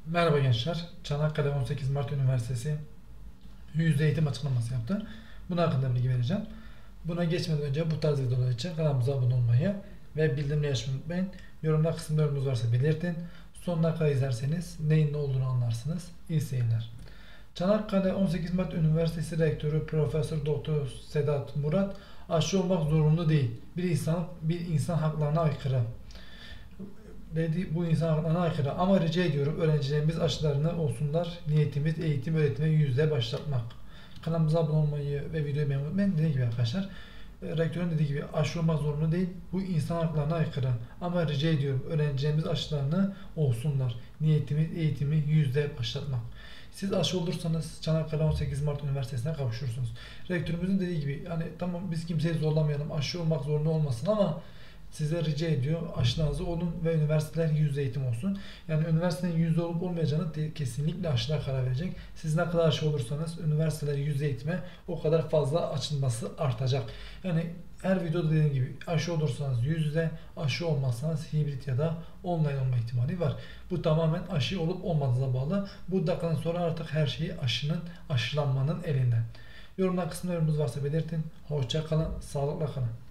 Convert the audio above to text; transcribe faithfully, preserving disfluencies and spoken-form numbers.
Merhaba gençler. Çanakkale on sekiz Mart Üniversitesi yüzde eğitim açıklaması yaptı. Bunun hakkında bilgi vereceğim. Buna geçmeden önce bu tarz videolar için kanalımıza abone olmayı ve bildirimleri açmayı unutmayın. Yorumlar kısmında yorumunuz varsa belirtin. Sonuna kadar izlerseniz neyin ne olduğunu anlarsınız. İyi seyirler. Çanakkale on sekiz Mart Üniversitesi Rektörü Profesör Doktor Sedat Murat, aşı olmak zorunlu değil. Bir insan bir insan haklarına aykırı. Dedi, bu insan haklarına aykırı ama rica ediyorum öğrencilerimiz aşılarını olsunlar. Niyetimiz eğitim öğretime yüzde başlatmak. Kanalımıza abone olmayı ve videoyu beğenmeyi unutmayın. Dediğim gibi arkadaşlar, e, rektörün dediği gibi aşı olmak zorunda değil. Bu insan haklarına aykırı ama rica ediyorum öğrencilerimiz aşılarını olsunlar. Niyetimiz eğitimi yüzde başlatmak. Siz aşı olursanız Çanakkale on sekiz Mart Üniversitesi'ne kavuşursunuz. Rektörümüzün dediği gibi yani tamam, biz kimseyi zorlamayalım, aşı olmak zorunda olmasın ama size rica ediyor aşılarınızı olun ve üniversiteler yüzde eğitim olsun. Yani üniversitenin yüzde olup olmayacağını de, kesinlikle aşılar karar verecek. Siz ne kadar aşı olursanız üniversiteler yüzde eğitime o kadar fazla açılması artacak. Yani her videoda dediğim gibi aşı olursanız yüzde, aşı olmazsanız hibrit ya da online olma ihtimali var. Bu tamamen aşı olup olmadığına bağlı. Bu dakikadan sonra artık her şeyi aşının, aşılanmanın elinden. Yorumlar kısmında yorumunuz varsa belirtin. Hoşça kalın, sağlıkla kalın.